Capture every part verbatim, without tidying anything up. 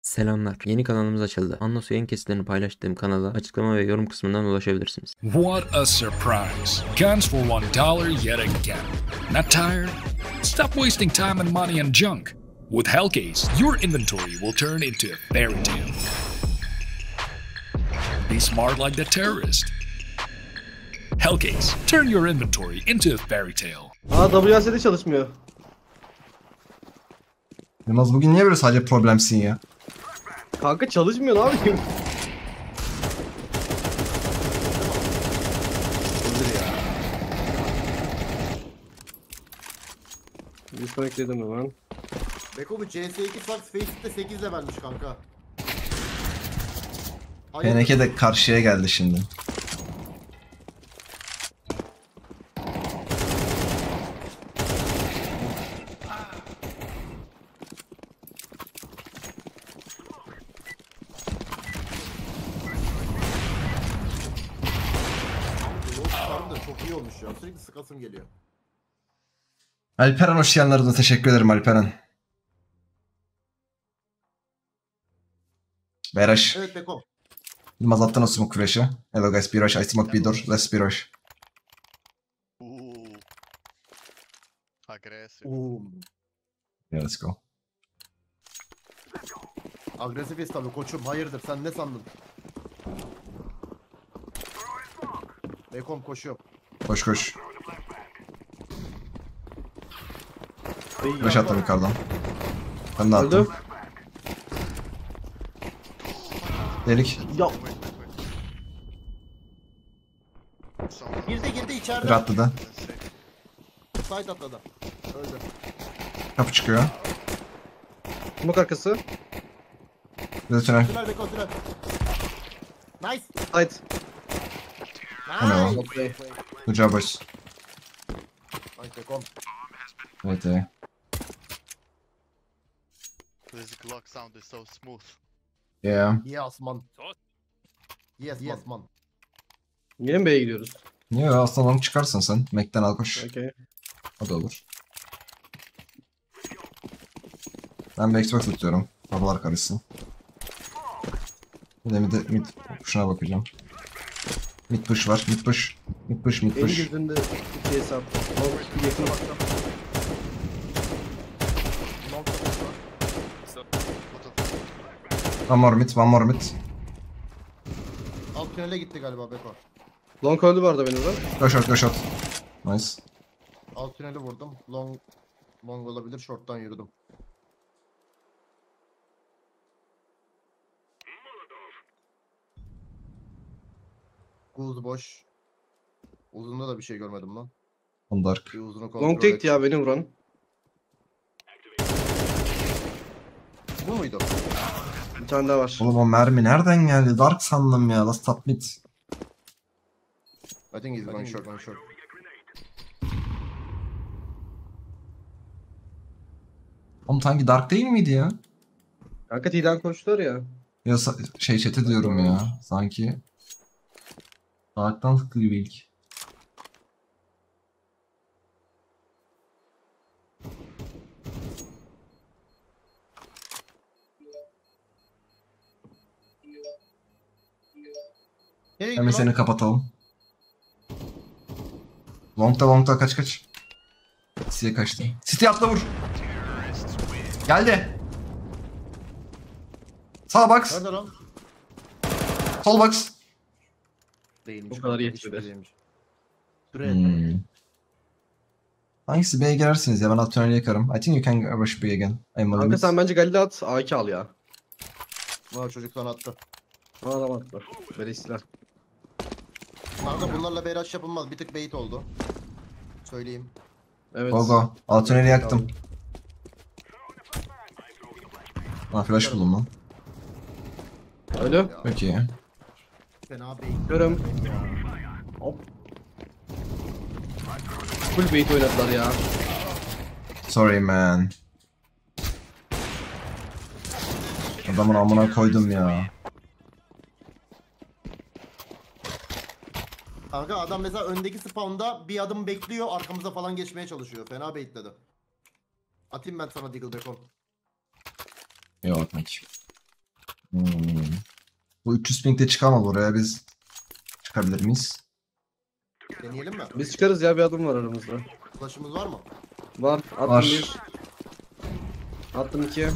Selamlar. Yeni kanalımız açıldı. Anlos yayın kesitlerini paylaştığım kanala açıklama ve yorum kısmından ulaşabilirsiniz. What a surprise. Guns for one dollar yet again. Not tired? Stop wasting time and money on junk. With Hellcase, your inventory will turn into a fairy tale. Be smart like the terrorist. Hellcase, turn your inventory into a fairy tale. Aa W A S D çalışmıyor. Yılmaz bugün niye böyle sadece problemsin ya? Kanka çalışmıyor, ne yapayım? Öldür ya. Disconnect dedim hemen. Beko bu C S iki Fox Facebook'ta sekiz levelmiş kanka. P N K de karşıya geldi şimdi. Çok iyi olmuş ya. Sürekli sıkasım geliyor. Alperen hoş geldin, teşekkür ederim Alperen. Beraş. Evet Beko. Yılmaz attı o smoke flash'ı. Hello guys, B-Rush, I smoke B-Door, let's B-Rush. Ooh. Aggressive. Oo. Yeah, let's go. Agresifiz tabii koçum. Hayırdır sen ne sandın? Bekom koşuyor. Koş koş. Flash attım yukarıdan. Ben de attım. Öldü. Delik. Ya Someone Girdi girdi Bir içeride. atladı. Side atladı. Öldü. Kapı çıkıyor. smoke arkası. Bir de tünel. Tünel Beko tünel. Nice. Side. Hello. Nice. Okay. Good job boys. Nice Bekom. Evet iyi. This Glock sound is so smooth. Yeah. Yes man. Yes yes man. Yine mi B'ye gidiyoruz? Niye ya, aslanım çıkarsın sen. Mac'ten al koş. Okay. O da olur. Ben bir Xbox tutuyorum. Babalar karışsın. Bir de mid, mid push'una bakacağım. Mid push var. Mid push. Mid push, mid En push. gözünde iki hesap. Long yakın baktım. Long tapış var. One more mid, one more mid. Alt tünele gitti galiba Beko. Long öldü bu arada benim de. Go short, go short. Nice. Alt tüneli vurdum. Long long olabilir. Short'tan yürüdüm. Goose boş. Uzunda da bir şey görmedim lan. On dark. Bir uzunu kontrol Long tekti ya beni vuran. Bu muydu? Bir tane daha var. Oğlum o mermi nereden geldi? Dark sandım ya. Last top mid. I think he's going short, going short. Oğlum sanki dark değil miydi ya? Kanka T'den koştular ya. Ya sa- şey chat'e diyorum ya. Sanki. Dark'tan sıktı gibi ilk. Hey, Hemen seni kapatalım. Long'da long'da kaç kaç. City'ye kaçtı. City atla vur. Geldi. Sağ box. Nerede lan? Sol box. Değilmiş. O kadar kanka, yetmedi. hiçbir değilmiş. Süre etmedi. Hmm. Hangisi B'ye girersiniz ya, ben alt tüneli yakarım. I think you can rush B again. I'm a Kanka limit. sen bence Galil'i at. A iki al ya. Valla çocuk sana attı. Bana adam attılar. Böyle istiler. Kanka bunlarla beyraş yapılmaz. Bir tık bait oldu. Söyleyeyim. Evet. Go go. Alt tüneli yaktım. Ha flash buldum lan. Öyle. Peki. Fena bait. Görüm. Hop. Full bait oynadılar ya. Sorry man. Adamın amına koydum ya. Kanka adam mesela öndeki spawn'da bir adım bekliyor. Arkamıza falan geçmeye çalışıyor. Fena baitledi. Atayım ben sana Deagle Bacon. Yok, thank you. Hmm. Bu üç yüz pingde çıkamaz oraya, biz çıkabilir miyiz? Deneyelim mi? Biz çıkarız ya, bir adım var aramızda. Flash'ımız var mı? Var. Attım Var. bir. Attım iki.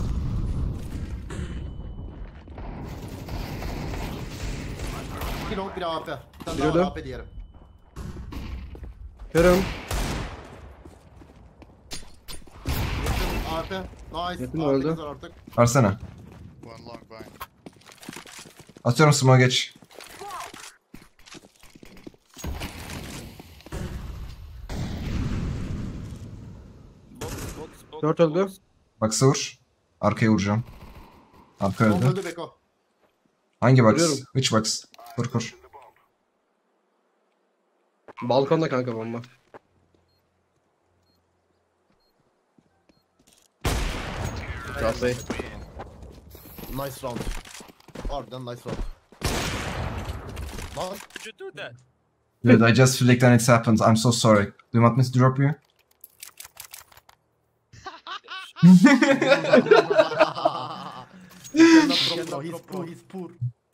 Bir long bir A P. Bir tane Bir daha öyle. A P diyelim. Körüm. Yakın A P. Nice. Yakın A P'miz öldü. var artık. Versene. One long behind. Atıyorum smoke, geç. Dört öldü. Box'a vur. Arkaya vuracağım. Arka Long öldü. öldü Beko. Hangi box? Vuruyorum. Which box? Kur kur. Balkonda kanka bomba. Rahat Bey. Nice round. Harbiden nice round. Lan. Dude, I just flicked and it's happened. I'm so sorry. Do you want me to drop you? He's poor, he's poor.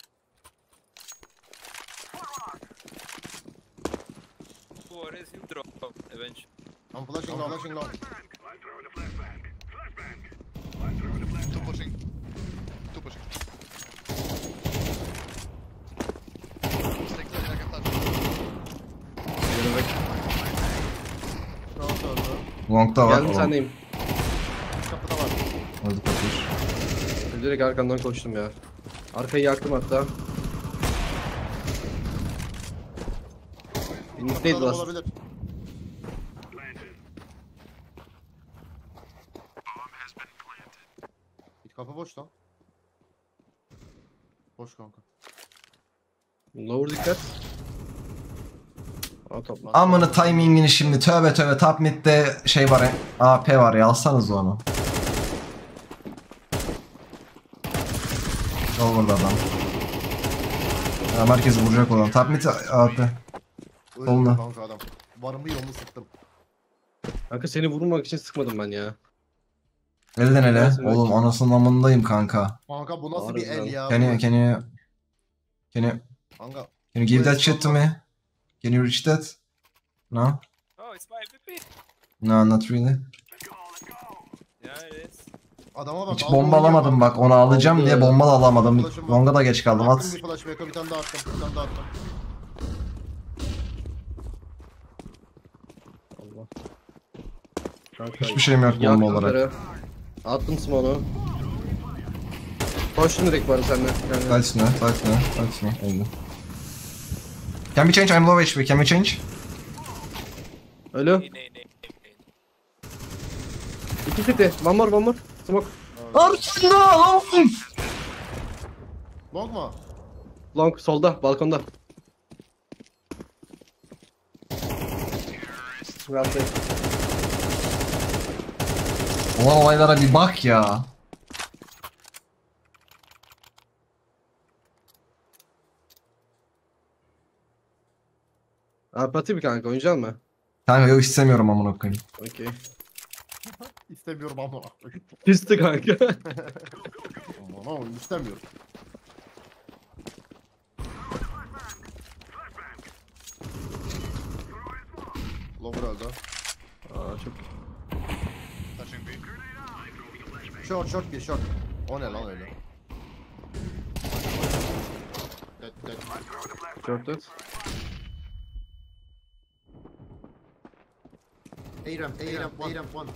What is you drop eventually? I'm flashing long, flashing long. Two pushing. Two pushing. Stick to the second touch. Round öldü. Long'da var. Geldim sendeyim. Kapıda var. Öldü kapış. Direkt arkandan koştum ya. Arkayı yaktım hatta. Neydi Kapıda last? olabilir. Kapı boş lan. Boş kanka. Lower dikkat. Aa top. Amına timingini şimdi, tövbe tövbe, top mid'de şey var, A P var ya, alsanız onu. Ol burada adam. Ya merkezi vuracak olan. Top mid A P. Öldü Olma. kanka adam. Varımı yolunu sıktım. Kanka seni vurmak için sıkmadım ben ya. Elden ele. Gelsin Oğlum belki. anasının amındayım kanka. Kanka bu nasıl bir el Harbiden. ya? Can you, can you, can you, Kanka. can you give that shit to me? Can you reach that? No? Oh, it's my M V P. No, not really. Yeah, it is. Adama bak. Hiç aldı bomba oynuyor alamadım bak. bak, onu alacağım Aldı. diye bomba da alamadım. Flash'ım var. Longa da geç kaldım, Attım at. bir flash Beko, bir tane daha attım. Bir tane daha attım. Allah. Kanka, Hiçbir şeyim yok bomba yaktım olarak. karı. Attım smoke'u. Koştum direkt bari seninle. Yani. Side üstüne, side üstüne, side üstüne. Öldü. Can we change? I'm low H P. Can we change? Ölü. Ne ne ne. İki city. One more, one more. Smoke. Arkanda! Long mu? Long solda, balkonda. Rahat Bey. Olan olaylara bir bak ya. Apati bir kanka, oynayacak mı? Kanka yok, istemiyorum amına koyayım. Okey. İstemiyorum ama. Küstü kanka. Aman oğlum istemiyorum. Lover öldü. Aa çok. Touching B. Short short bir short. O ne lan öyle? Dead dead. Short dead. A ramp, A ramp, A ramp one.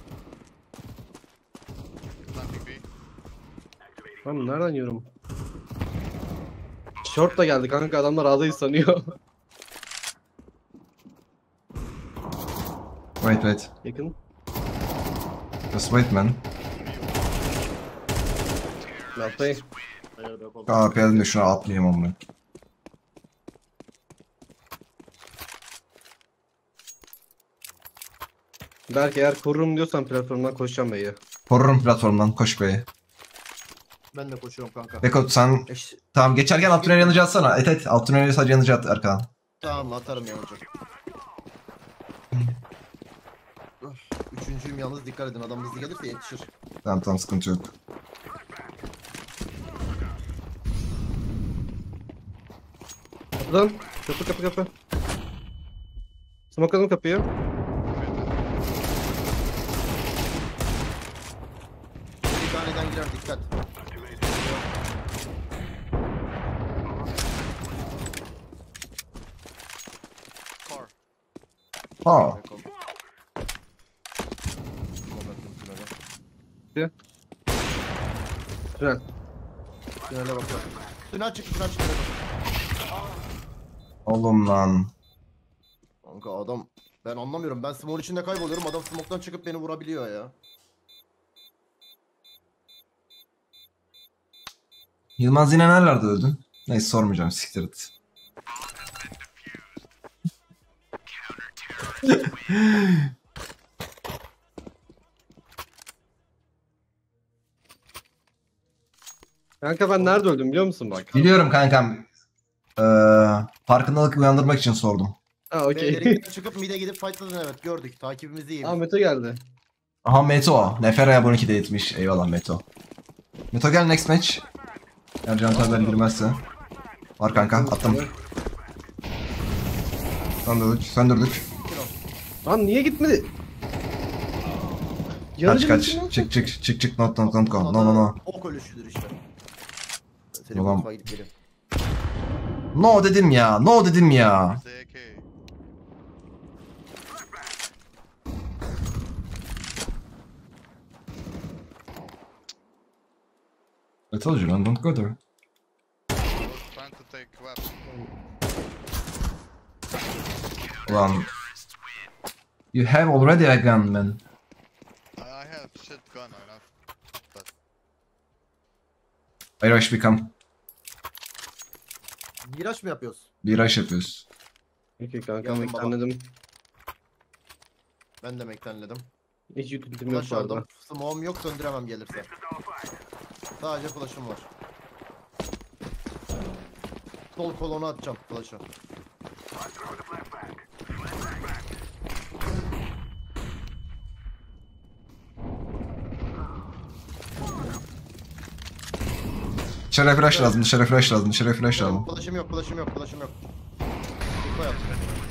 Planting B. Lan nereden yiyorum? Short da geldi kanka, adamlar A'dayız sanıyor. Wait wait. Yakın. Just wait man. Rahat Bey. Hayır yok oldu. A P L'de şuna atlayayım amına. Belki eğer korurum diyorsan platformdan koşacağım Bey'e. Korurum platformdan, koş be. Ben de koşuyorum kanka. Beko sen Eş... tamam, geçerken alt tünel yanıcı atsana. Et et, alt tüneli sadece yanıcı at arkadan. Tamam atarım yanıcı. Öf, Üçüncüyüm yalnız, dikkat edin, adam hızlı gelirse yetişir. Tamam tamam, sıkıntı yok. Kapıdan. Kapı kapı kapı. Smoke'ladım kapıyı. Bir taneden girer dikkat. Car. Ha. Tünel. Tünele bak. Tünel çık, tünel çık. Oğlum lan. Kanka adam, ben anlamıyorum. Ben smoke içinde kayboluyorum. Adam smoke'tan çıkıp beni vurabiliyor ya. Yılmaz yine nerelerde öldün? Neyse sormayacağım, siktir et. Kanka ben nerede öldüm biliyor musun bak? Biliyorum kankam. Ee, farkındalık uyandırmak için sordum. Ha okey. B'lerinden çıkıp mid'e gidip fightladın, evet gördük. Takibimizi iyi. Aa Mete geldi. Aha Meto. Nefera'ya abone iki de etmiş. Eyvallah Meto. Meto gel next match. Eğer Can Taber girmezse. Var kanka attım. Söndürdük. Söndürdük. Lan niye gitmedi? Kaç Yarıcı kaç. mısın lan? Çık çık çık çık not not not go. No no no. Ok ölüşüdür işte. Seni Ulan. mutfağa gidip gelin. No dedim ya. No dedim ya. The A K. I told you man, don't go there. I was trying to take weapon. Ulan. You have already a gun man. I I have shit gun enough. But I rush become. Miraç mı yapıyoruz? Bir rush yapıyoruz. Okey kanka Geldim baba. beklendim. Ben de mektenledim. Hiç yükledim yok Flash bu arada. aldım. Smoke'um yok, söndüremem gelirse. Sadece flash'ım var. Sol kolonu atacağım flash'ı. Dışarı flash lazım, dışarı flash lazım, dışarı flash lazım. Flash'ım yok, flash'ım yok, flash'ım yok. Info yap.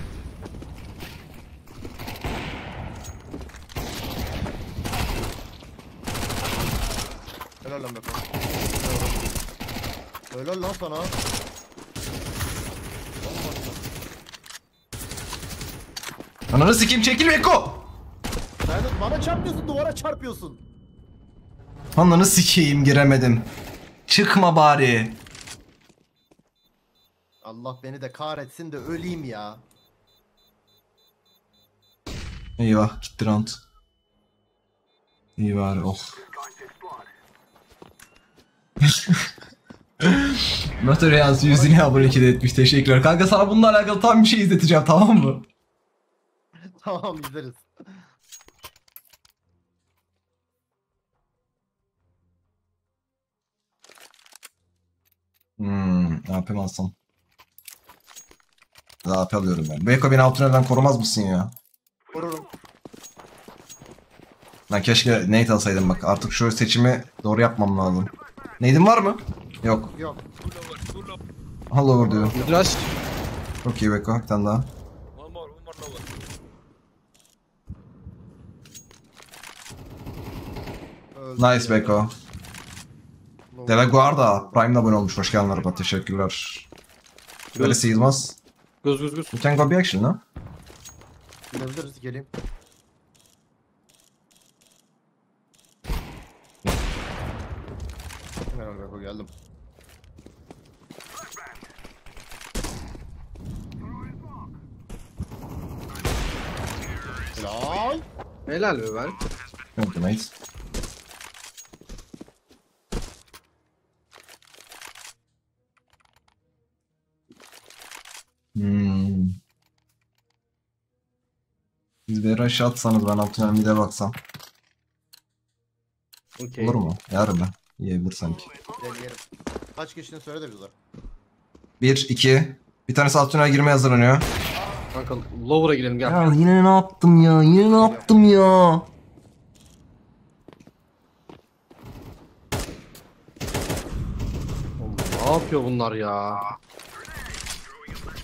Helal lan Beko. Helal lan sana. Ananı sikeyim, çekil Eko! Sen de bana çarpıyorsun, duvara çarpıyorsun. Ananı sikeyim, giremedim. Çıkma bari. Allah beni de kahretsin de öleyim ya. Eyvah, gitti round. İyi bari, oh. Notorians yüzüne abone iki de etmiş, teşekkürler. Kanka sana bununla alakalı tam bir şey izleteceğim, tamam mı? Tamam izleriz. Hmm, ne yapayım alsam? Ne A P alıyorum ben. Beko beni alt tünelden korumaz mısın ya? Korurum. Lan keşke Nate alsaydım bak. Artık şu seçimi doğru yapmam lazım. Nate'in var mı? Yok. Yok. Two lower, two lower. Aha lower diyor. Midrash. Çok iyi Beko. Bir tane daha. One more, one more lower. Öldü Nice ya. Beko. Delaguarda Prime'la abone olmuş. Hoş geldin araba. Teşekkürler. Böylesi Yılmaz. Göz göz göz. You can go bir action ha? Gidebiliriz, geleyim. Helal Beko, geldim. Helal. Helal be ben. Thank you mate. Hmm. Siz bir rush atsanız ben alt tünel mid'e baksam. Okey. Olur mu? Yarın ben. Yiyebilir sanki. Deneyelim. Kaç kişinin söyle de bize. Bir, iki. Bir tanesi alt tünel girmeye hazırlanıyor. Kanka lower'a girelim gel. Ya yine ne yaptım ya? Yine ne yaptım ya? Oğlum, ne yapıyor bunlar ya?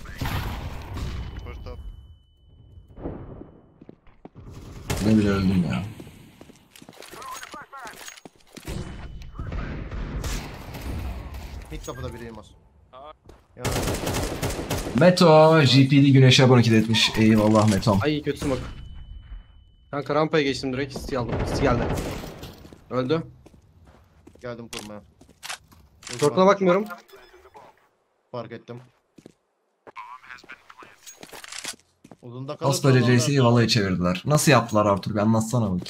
ikisine bile öldüm ya. Mid kapıda biriyim var. Ya. Meto G P D Güneş'e abone etmiş. Eyvallah Metom. Ay kötü smoke. Kanka rampaya geçtim direkt. Sti aldım. Sti geldi. Öldü. Geldim kurmaya. Short'una bakmıyorum. Fark ettim. Uzunda kalırsa Koskoca adamlar- C C'yi vallahi çevirdiler. Nasıl yaptılar Arthur? Bir anlatsana bakayım.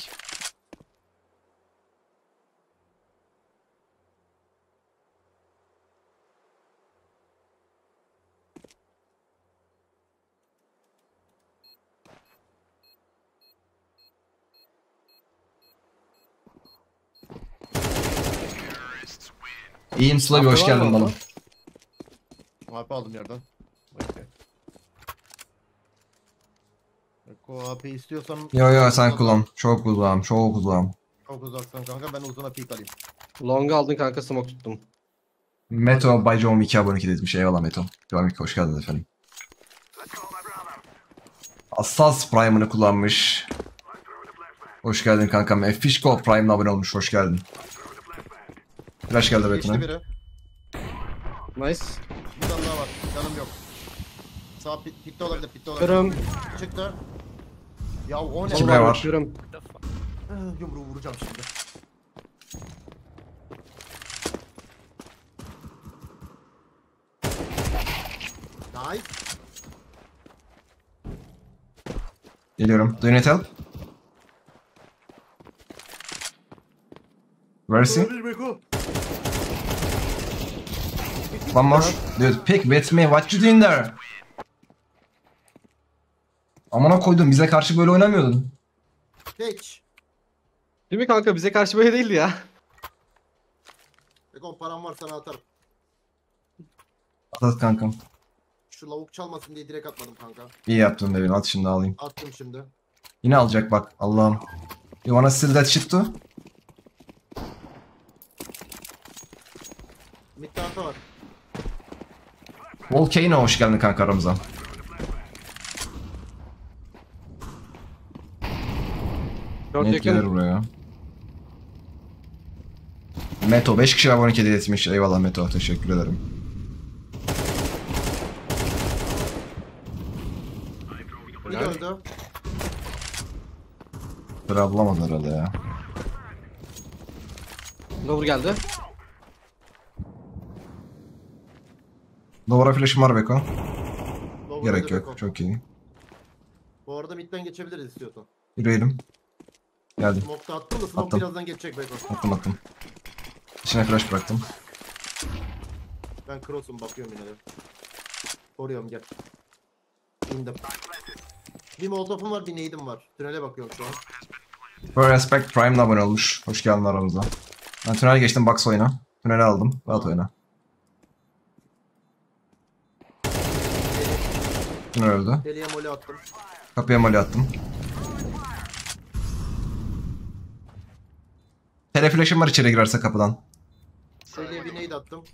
İyiyim Slavi, hoş Yaptılar geldin mı bana. onu? A P aldım yerden. Bekle. Eko A P istiyorsan Yo yo sen kullan. Çok uzağım, çok uzağım. çok uzaksan kanka, ben uzuna peek alayım. Long'u aldın kanka, smoke tuttum. Meto Bay John iki abone etmiş. Eyvallah Meto. John iki hoş geldin efendim. Assas Prime'ını kullanmış. Hoş geldin kankam. Fishko Prime'la abone olmuş. Hoş geldin. Flash geldi Geçti Betine. biri. Nice. Bir tane daha var. Canım yok. Sağ pit, pitte olabilir, pitte olabilir. Kırım. Çıktı. Ya o ne? Kim ne var? Kırım. Ah, Yumruğu vuracağım şimdi. Nice. Geliyorum. Do you need help? Where is he? Bir Beko. One more. Dude, pick with me. What you doing there? Amına koydum. Bize karşı böyle oynamıyordun. Geç. Değil mi kanka? Bize karşı böyle değildi ya. Beko param var, sana atarım. At at kankam. Şu lavuk çalmasın diye direkt atmadım kanka. İyi yaptın Devin. At şimdi alayım. Attım şimdi. Yine alacak bak. Allah'ım. You wanna steal that shit too? Mid tarafta var. Volcano hoş geldin kanka aramıza. Short Net gelir yakın. buraya. Meto beş kişi abone hediye etmiş. Eyvallah Meto. Teşekkür ederim. Mid öldü. Sıra bulamadı herhalde ya. Lower geldi. Duvara flash'ım var Beko. Lower Gerek öldü yok. Beko. Çok iyi. Bu arada midden geçebiliriz istiyorsan. Yürüyelim. Geldim. Smoke'da attın mı? Smoke Attım. birazdan geçecek Beko. Attım attım. İçine flash bıraktım. Ben cross'um, bakıyorum yine de. Koruyorum, gel. İndim. Bir molotofum var, bir nade'im var. Tünele bakıyorum şu an. For Respect Prime'la abone olmuş. Hoş geldin aramıza. Ben tünel geçtim, box oyna. Tüneli aldım. Rahat oyna. Tünel öldü. Deliye mole attım. Kapıya molly attım. Tele flash'ım var içeri girerse kapıdan. Deliye bir nade attım.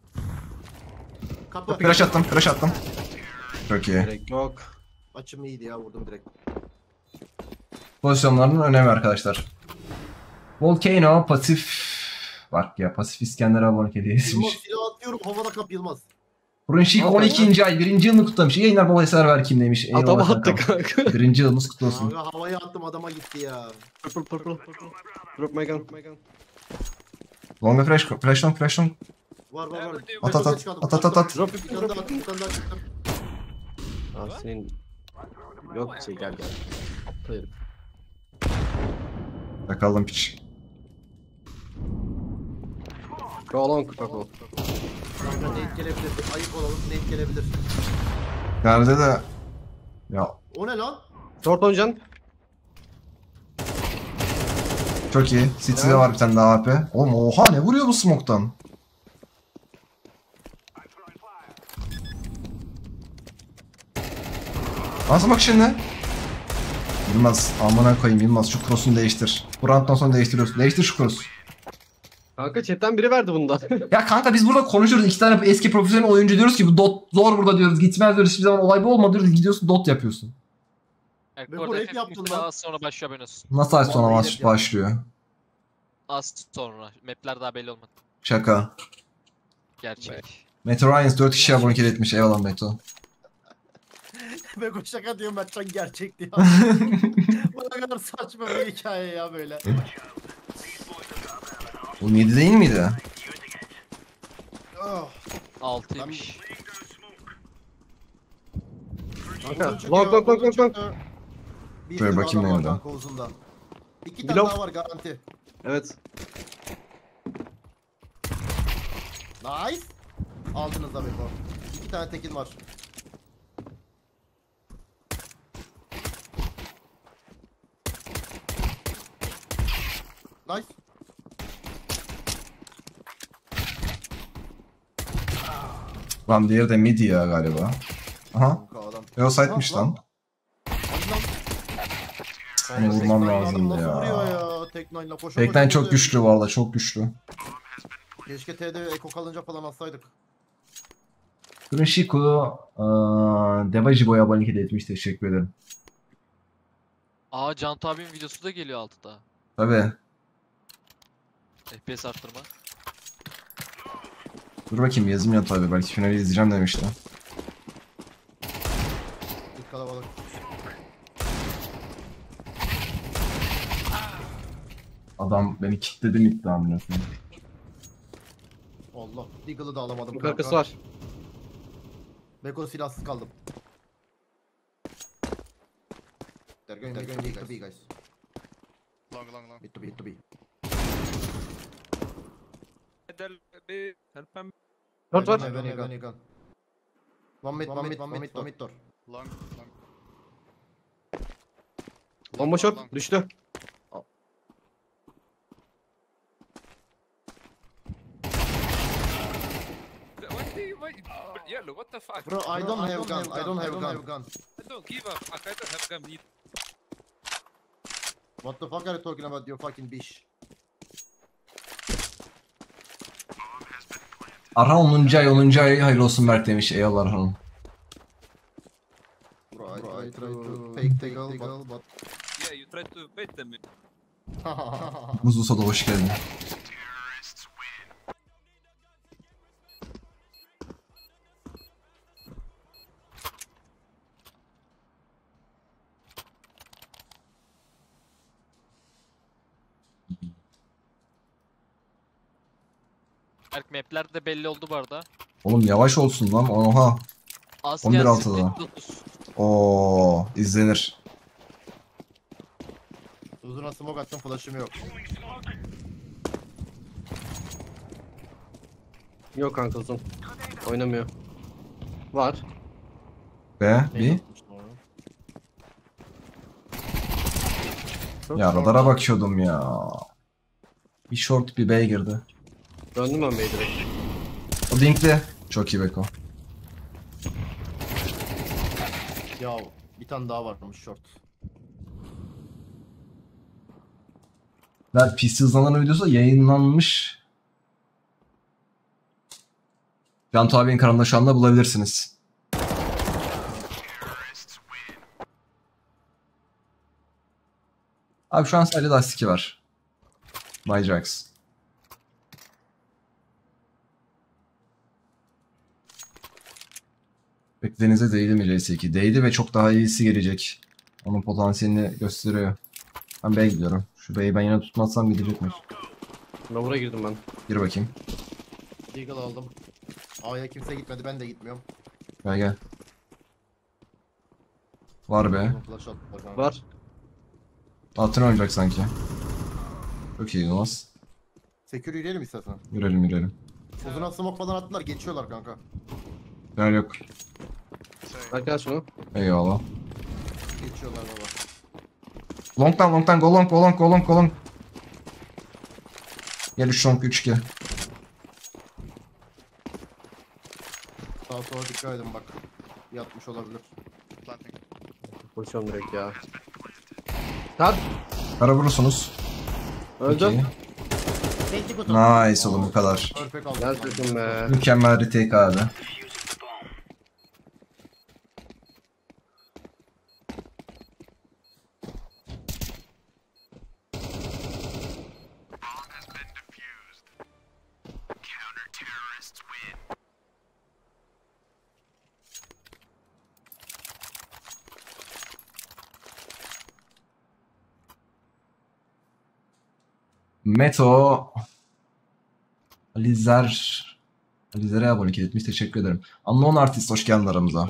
Kapı. Flash attım, flash attım. Çok iyi. Gerek yok. Açım iyiydi ya, vurdum direkt. Pozisyonlarının önemi arkadaşlar. Volcano pasif... Bak ya, pasif İskender'e abone hediye Yılmaz, etmiş. silah atıyorum, havada kap Yılmaz. Brunşik on ikinci ay birinci yılını kutlamış. İyi yayınlar, bol eser ver kim demiş. Adam Eyvallah attı kankam. kanka. Birinci yılımız kutlu olsun. Kanka havaya attım, adama gitti ya. Purple purple purple. Drop my gun. Long flash, flash long, flash long. Var var var. At at at, at at at at. Drop Bir it, tane drop daha it. attım, bir tane daha çıktım. Aa senin... Yok şey gel gel. Aptal herif. Yakaldım piç. Go long purple. Kanka nade gelebilir. Ayıp olalım, nade gelebilir. Nerede de... Ya O ne lan? Short oynayacaksın. çok iyi. City'de var bir tane daha A P. Oğlum oha, ne vuruyor bu smoke'tan? Nasıl bak şimdi? Yılmaz amına koyayım Yılmaz, şu cross'unu değiştir. Bu round'dan sonra değiştiriyorsun. Değiştir şu cross. Kanka chatten biri verdi bunda. Ya kanka biz burada konuşuyoruz. İki tane eski profesyonel oyuncu diyoruz ki bu dot zor burada diyoruz. Gitmez diyoruz. Hiçbir zaman olay bu olmadı diyoruz. Gidiyorsun dot yapıyorsun. Yani Ve bu bu arada rap yaptın F F lan. az sonra başlıyor haberiniz. Nasıl az sonra Vallahi maç yine- başlıyor? Az sonra. Map'ler daha belli olmadı. Şaka. Gerçek. Meteor Ryans dört kişi abone etmiş. Eyvallah Meto. Beko şaka diyor Mertcan gerçek diyor. Bu ne kadar saçma bir hikaye ya böyle. Oğlum yedi değil miydi? Oh. altıymış. Kanka, Uzun çıkıyor, long long long uzun long long. çıktı. Bir Şöyle sürü bakayım adam var nerede? kanka uzunda. İki tane Blok. daha var garanti. Evet. Nice. Aldınız da Beko. İki tane tekin var. Nice. Lan diğeri de mid ya galiba. Aha. Kanka adam. Yo site'miş lan. Hadi lan. Onu vurmam Tek lazım Nine'la nasıl ya. vuruyor ya? Tek Nine'la koşa Tekten koşa çok vuruyor. güçlü bu arada, çok güçlü. Keşke T'de Eko kalınca falan atsaydık. Kurunshiko Devaji boya abonelik hediye etmiş. Teşekkür ederim. Aa Cantu abinin videosu da geliyor altıda. Tabii. F P S arttırma. Dur bakayım yazım ya tabii. Belki finali izleyeceğim demişti. İlk kalabalık. Adam beni kilitledi mi iddiamını. Allah. Deagle'ı da alamadım Yukarı kanka. arkası var. Beko silahsız kaldım. They're going, they're going to B guys. Long, long, long. Mid to B, mid to B. Del bir helpem. Short var. Heaven, heaven, heaven. One mid, one mid, one mid, one mid door. Long, long. Bomba short. Düştü. What do you wait? Yellow, what the fuck? Bro, I don't have gun, I don't have gun. I don't give a fuck. I don't have gun either. What the fuck are you talking about, you fucking bitch? Arhan onuncu ay onuncu ay hayırlı olsun Berk demiş. Eyvallah Arhan. Bro, I, bro, I try to fake tackle, but... but... Yeah, you try to bait them. Muzlu soda hoş geldin. Berk map'ler de belli oldu bu arada. Oğlum yavaş olsun lan. Oha. Az on bir gelsin altıda. dokuz. Oo izlenir. Uzuna smoke attım, flash'ım yok. Yok kanka uzun. Oynamıyor. Var. Be bir. Ya radara bakıyordum ya. Bir short bir B'ye girdi. Döndüm ben B'ye direkt. O dinkli. Çok iyi Beko. Ya bir tane daha varmış short. Ver P C hızlanan videosu da yayınlanmış. Cantu abinin kanalında şu anda bulabilirsiniz. Abi şu an sadece lastik var. Myjax. Beklediğinize değdi mi C S iki? Değdi ve çok daha iyisi gelecek. Onun potansiyelini gösteriyor. Ben B'ye gidiyorum. Şu B'yi ben yine tutmazsam gidecek mi? Ben buraya girdim ben. Gir bakayım. Deagle aldım. A'ya kimse gitmedi, ben de gitmiyorum. Gel gel. Var be. Flash attılar kanka. Var. Altın oynayacak sanki. Çok iyi Yılmaz. Secure yürüyelim istersen. Yürüyelim yürüyelim. Uzuna smoke falan attılar, geçiyorlar kanka. Gel yok. Berk gel şunu. Eyvallah. Geçiyorlar baba. Long'dan long'dan go long go long go long go long. Gel üç long üç iki. Sağa sola dikkat edin bak. Yatmış olabilir. Planting. Koşuyorum direkt ya. Tad. Kara vurursunuz. Öldüm. İki. Thank you kutu. Nice oğlum bu kadar. Perfect aldım. Gel çocuğum be. Mükemmel retake abi. Meto Alizer Alizer'e abonelik etmiş. Teşekkür ederim. Unknown Artist hoş geldin aramıza.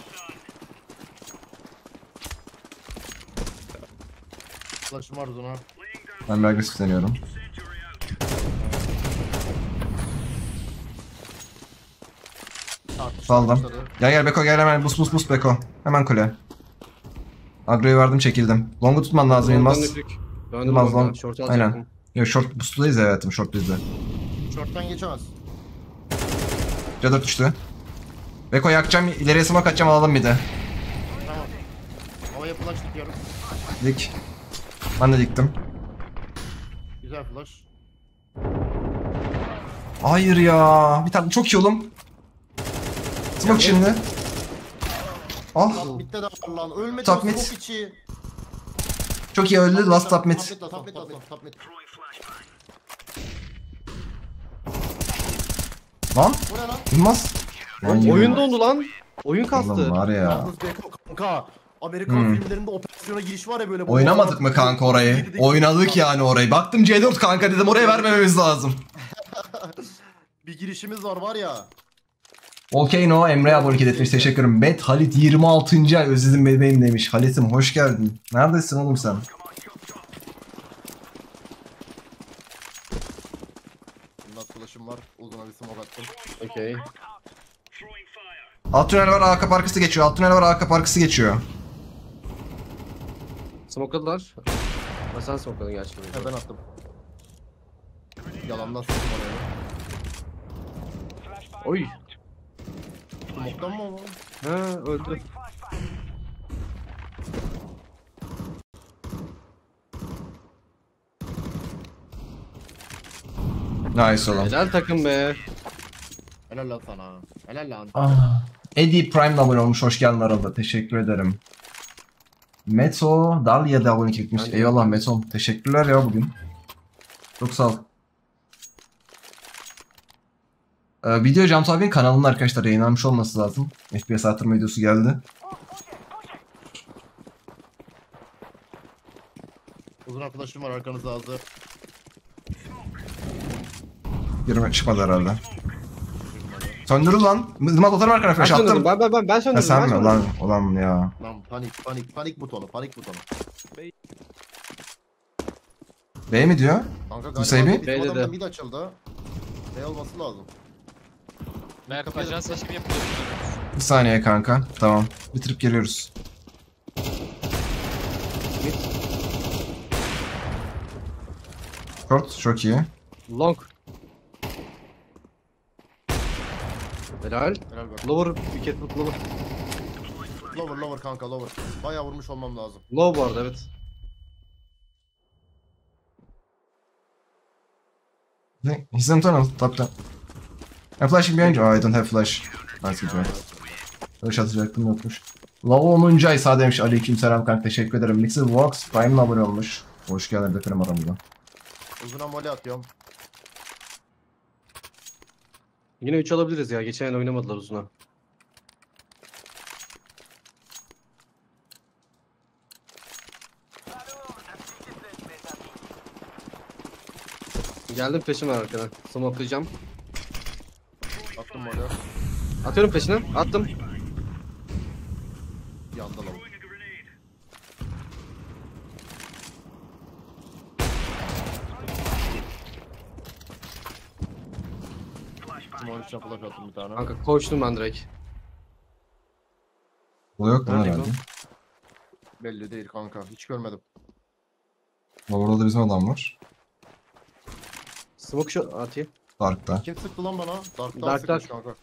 Flash'ım var Zuna. Ben bir agresif deniyorum. Saldım. Gel gel Beko gel hemen bus bus bus Beko. Hemen kule. Agro'yu verdim çekildim. Long'u tutman lazım Yılmaz. Döndüm Yılmaz long. long. Short'u Aynen. alacaktım. Yok short boost'tayız ya hayatım short bizde. Short'tan geçemez. C dört düştü. Beko yakacağım ileriye smoke atacağım alalım bir de. Tamam. Havaya flash dikiyorum. Dik. Ben de diktim. Güzel flash. Hayır ya. Bir tane çok iyi oğlum. Smoke şimdi. Ah. Top mid'de de var lan. Ölmedi Top o mid. smoke içi. Çok iyi öldü. Last top mid. Top mid, top mid, top mid, top mid. Lan. Bu ne lan? Yılmaz. Lan Oyun dondu lan. Oyun kastı. Oğlum var ya. Yalnız Beko kanka. Amerikan Hmm. filmlerinde operasyona giriş var ya böyle. Oynamadık mı kanka orayı? Oynadık yani orayı. Baktım C dört kanka dedim oraya vermememiz lazım. Bir girişimiz var var ya. Okey no Emre'ye abonelik etmiş teşekkür ederim. Bet Halit yirmi altıncı ay özledim bebeğim demiş. Halit'im hoş geldin. Neredesin oğlum sen? Bundan flash'ım var. Uzun bir smoke attım. Okey. Alt tünel var A K arkası geçiyor. Alt tünel var A K arkası geçiyor. Smokeladılar. Ha sen smokeladın gerçi. He ben attım. Yalandan sıktım oraya. Oy. Smoke'tan mı oğlum? Ha öldü. Nice oğlum. Helal takım be. Helal lan sana. Helal lan. Ah. Eddie Prime abone olmuş. Hoş geldin arada. Teşekkür ederim. Meto Dalia da abonelik etmiş. Ben de- Eyvallah Meto. Teşekkürler ya bugün. Çok sağ ol. Ee, video Cam abinin kanalında arkadaşlar yayınlanmış olması lazım. F P S artırma videosu geldi. Uzun arkadaşım var arkanızda hazır. Girme çıkmadı herhalde. Söndürür lan. Mızmat otarım arkana Ben flash söndürdüm. attım. Ben ben ben ben Ha söndürdüm. sen ben mi? söndürdüm. Ulan, ulan ya. Lan panik panik panik butonu panik butonu. B mi diyor? Kanka Hüseyin galiba Bey bizim dedi. adamda mid açıldı. Ne olması lazım? Mert ajan seçimi yapıyor. Bir saniye kanka. Tamam. Bitirip geliyoruz. Short çok iyi. Long. Helal. Helal be. Lower wicket book lower. Lower lower kanka lower. Bayağı vurmuş olmam lazım. Low bu arada evet. He's in tunnel. Top top. I'm flashing behind you. Oh, I don't have flash. Nice good. Flash atacaktım yokmuş. Lava onuncu ay sağ demiş. Aleykümselam kanka teşekkür ederim. Mixer Vox Prime'la abone olmuş. Hoş geldin efendim aramıza. Uzuna mole atıyorum. Yine üç alabiliriz ya. Geçen yıl oynamadılar uzuna. Geldim peşim var arkadan. Smokelayacağım. Attım mole. Atıyorum peşine. Attım. Yandı lan. Mole içine flash attım bir tane. Kanka koştum ben direkt. O yok mu Nerede herhalde? Belli değil kanka. Hiç görmedim. Orada da bizim adam var. Smoke şu atayım. Dark'ta. Kim sıktı lan bana? Dark'tan Dark, sıkmış Dark. kanka.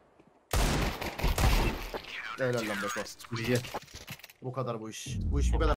Helal lan Beko. İyi. Bu kadar bu iş. Bu iş bu kadar.